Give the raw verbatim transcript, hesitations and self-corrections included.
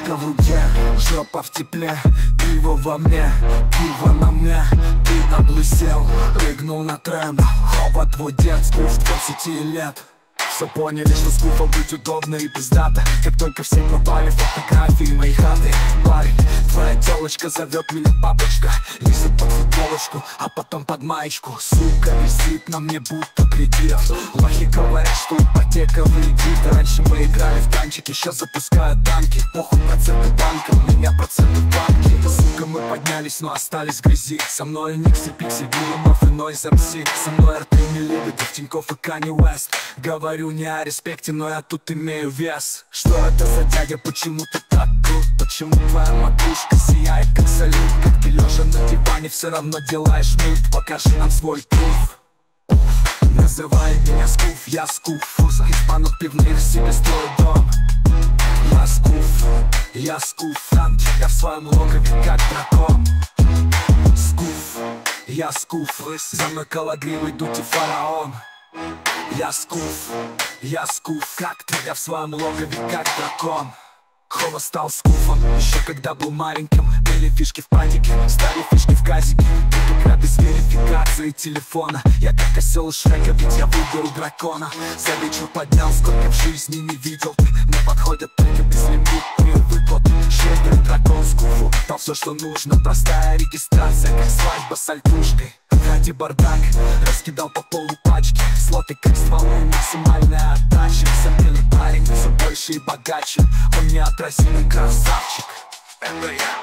Рюмочка в руке, жопа в тепле, пиво во мне, пиво на мне. Ты облысел, прыгнул на тренд. Хоба, твой дед, скуф двадцати лет. Все поняли, что скуфа быть удобно и пиздато. Как только все пропали фотографии моей хаты. Парень, твоя телочка зовет меня папочка. Лезет под футболочку, а потом под маечку. Сука висит на мне будто кредит. Лохи говорят, что ипотека вредит. Раньше мы играли в танчики, сейчас запускают танки. Похуй проценты банкам, меня проценты банки. Сука, мы поднялись, но остались в грязи. Со мной Никс и Пикси, Гилмов и Нойз эм си. Со мной Артем и Лебедев, Тинькофф и Канье Уэст. Говорю не о респекте, но я тут имею вес. Что это за дядя, почему ты так крут? Почему твоя макушка сияет как салют? Как ты лежа на диване все равно делаешь мут? Покажи нам свой пруф. Называй меня скуф, я скуф. Из банок пивных себе строю дом. Я скуф, я скуф. Я в своем логове как дракон. Скуф, я скуф. За мной калагрим идут и фараон. Я скуф, я скуф, как ты, я в своем логове как дракон. Хома стал скуфом, еще когда был маленьким. Были фишки в панике, стали фишки в газике. Игра без верификации телефона. Я как осел из Шрека, ведь я выберу дракона. За вечер поднял, сколько в жизни не видел. Мне подходят только безлимитные выплаты. Щедрый дракон скуфу дал все, что нужно. Простая регистрация, как свадьба с альтушкой. Ради бардак, раскидал по полу пачки. Слоты как стволы, максимальная отдача. Замерный парень, все больше и богаче. Он неотразимый красавчик. Это я.